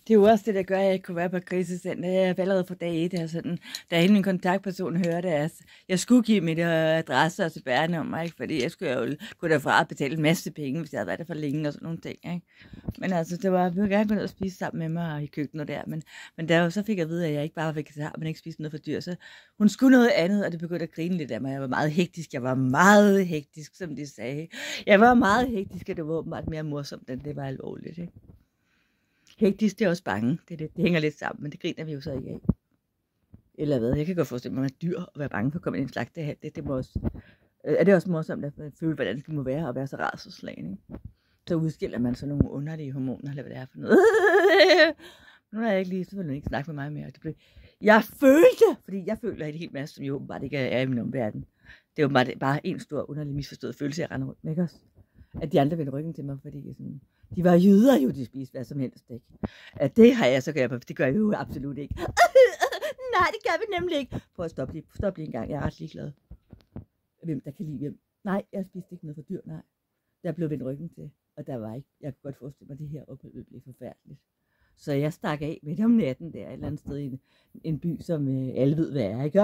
Det er jo også det, der gør, at jeg ikke kunne være på krisecenter. Jeg er allerede fra dag 1, da hele min kontaktperson hørte, at jeg skulle give mit adresse og CPR-nummer, ikke? Fordi jeg skulle jo gå derfra og betale en masse penge, hvis jeg havde været der for længe og sådan nogle ting. Ikke? Men altså, det var, jeg ville gerne gå ned og spise sammen med mig i køkkenet der, men der så fik jeg at vide, at jeg ikke bare var vegetar, men ikke spiste noget for dyr. Så hun skulle noget andet, og det begyndte at grine lidt af mig. Jeg var meget hektisk, som de sagde. Jeg var meget hektisk, og det var åbenbart mere morsomt, end det var alvorligt. Ikke? Hektisk, det er også bange. Det hænger lidt sammen, men det griner vi jo så ikke af. Eller hvad? Jeg kan godt forestille mig, at man er dyr og være bange for at komme ind i en slagtehal. Det må også, er det også morsomt at føle, hvordan det må være at være så rædselsslagen, ikke? Så udskiller man så nogle underlige hormoner, eller hvad det er for noget. Nu er jeg ikke lige, så vil du ikke snakke med mig mere. Jeg følte, fordi jeg føler en hel masse, som jo åbenbart ikke er i min omverden. Det er jo bare en stor underlig misforstået følelse, jeg render rundt med, ikke også? At de andre vendte ryggen til mig, fordi sådan, de var jøder jo, de spiste hvad som helst, ikke? At det har jeg så gjort, det gør jeg jo absolut ikke. Nej, det gør vi nemlig ikke. Prøv at stoppe lige en gang, jeg er ret ligeglad. Hvem der kan lide hvem. Nej, jeg spiste ikke noget for dyr, nej. Der blev vendt ryggen til, og der var ikke. Jeg kunne godt forestille mig, at det her ophold blev forfærdeligt. Så jeg stak af midt om natten der, et eller andet sted i en by, som alle ved, hvad er, ikke?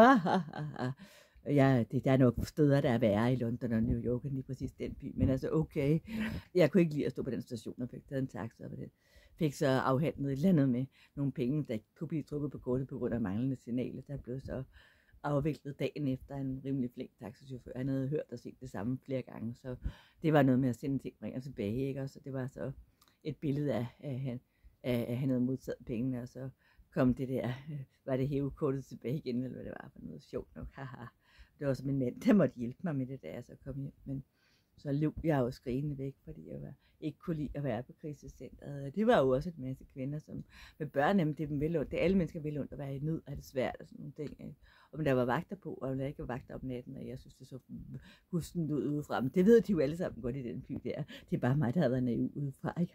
Der er nok steder, der er værre i London og New York, end lige præcis den by. Men altså, okay. Jeg kunne ikke lide at stå på den station og fik taget en taxa på det. Fik så afhandlet et eller andet med nogle penge, der kunne blive trukket på kortet på grund af manglende signaler. Der blev så afviklet dagen efter en rimelig flink taxachauffør. Han havde hørt og set det samme flere gange, så det var noget med at sende ting og tilbage, ikke? Og så det var så et billede af at han havde modtaget pengene, og så kom det der, var det hævekortet tilbage igen, eller hvad det var for noget sjovt nok, haha. Det var så min mand, der måtte hjælpe mig med det, da jeg så kom hjem, men så løb jeg jo skrigende væk, fordi jeg ikke kunne lide at være på krisecenteret. Det var jo også en masse kvinder, som med børn, det er dem vel ondt. Det er alle mennesker vel ondt at være i nød, er det svært og sådan nogle ting. Ikke? Og men der var vagter på, og der ikke var vagter om natten, og jeg synes, det så gusten ud udefra. Men det ved de jo alle sammen godt i den by der. Det er bare mig, der har været naiv udefra. Ikke?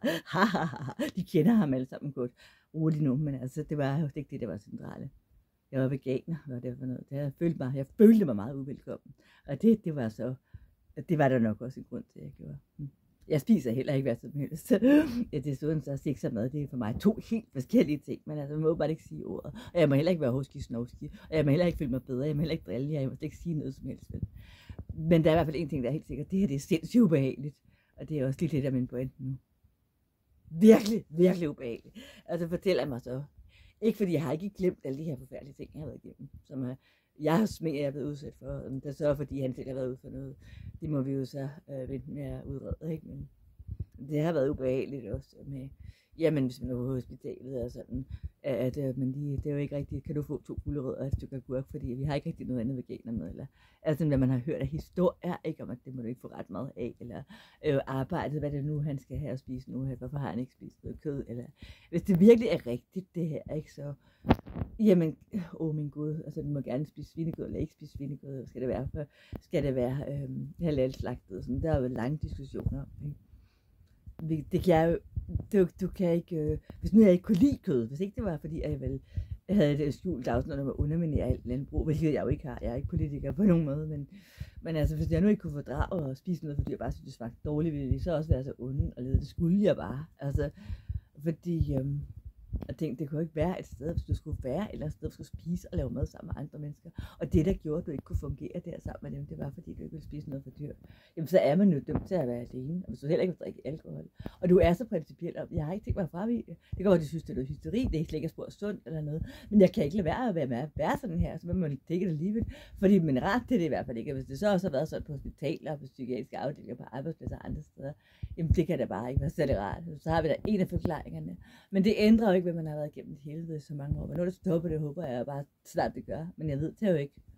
De kender ham alle sammen godt. Roligt nu, men altså, det var jo ikke det, der var centrale. Jeg var veganer, hvad det var for noget. Jeg følte mig meget uvelkommen. Og det var så, det var der nok også en grund til, at jeg gjorde. Jeg spiser heller ikke hvad som helst. Desuden så sex og mad, det er for mig 2 helt forskellige ting. Men altså, man må bare ikke sige ordet. Og jeg må heller ikke være hoski-snovski. Og jeg må heller ikke føle mig bedre. Jeg må heller ikke drille jer. Jeg må slet ikke sige noget som helst. Men der er i hvert fald en ting, der er helt sikkert. Det her, det er sindssygt ubehageligt. Og det er også lidt af min pointe nu. Virkelig, virkelig ubehageligt. Altså fortæller mig så. Ikke fordi jeg har ikke glemt alle de her forfærdelige ting, jeg har været igennem. Som jeg har smidt, jeg er blevet udsat for. Det er så fordi han selv har været ude for noget. Det må vi jo så vente med at udrede, ikke? Men det har været ubehageligt også med, jamen hvis man er på hospitalet og sådan, det er jo ikke rigtigt, kan du få 2 gulerødder og et stykke agurk, fordi vi har ikke rigtig noget andet veganer med, eller altså når man har hørt af historier, ikke om at det må du ikke få ret meget af, eller arbejdet, hvad det nu han skal have at spise nu, hvorfor har han ikke spist noget kød, eller hvis det virkelig er rigtigt det her, ikke så, jamen, min Gud, altså du må gerne spise svinekød, eller ikke spise svinekød, skal det være halal-slagtet, sådan, der er jo lange diskussioner om, ikke? Det kan jeg jo, du kan ikke, hvis nu jeg ikke kunne lide kød, hvis ikke det var fordi, jeg havde et skjult dagsorden om at underminere alt landbrug, hvilket jeg jo ikke har, jeg er ikke politiker på nogen måde, men altså hvis jeg nu ikke kunne fordrage at spise noget, fordi jeg bare synes, det smagte dårligt, ville det så også være så onde, og det skulle jeg bare, altså, fordi, jeg tænkte, det kunne ikke være et sted, hvis du skulle være et eller andet sted, du skulle spise og lave mad sammen med andre mennesker. Og det, der gjorde, at du ikke kunne fungere der sammen med dem, det var, fordi du ikke ville spise noget for dyr. Jamen, så er man jo dømt til at være alene, og hvis du heller ikke vil drikke alkohol. Og du er så principielt om, jeg har ikke tænkt mig at fravige det. Det går, at du synes, det er noget hysteri, det er ikke slet ikke spor sundt eller noget. Men jeg kan ikke lade være at være med at være sådan her, så må man ikke tænke det alligevel. Fordi man er ret til det i hvert fald ikke. Og hvis det så også har været sådan på hospitaler, på psykiatriske afdelinger, på arbejdspladser og andre steder, jamen det kan da bare ikke være særlig rart. Så har vi da en af forklaringerne. Men det ændrer jo ikke, hvad man har været igennem helvede så mange år. Men nu er det stoppet, det håber jeg bare snart det gør. Men jeg ved det jo ikke.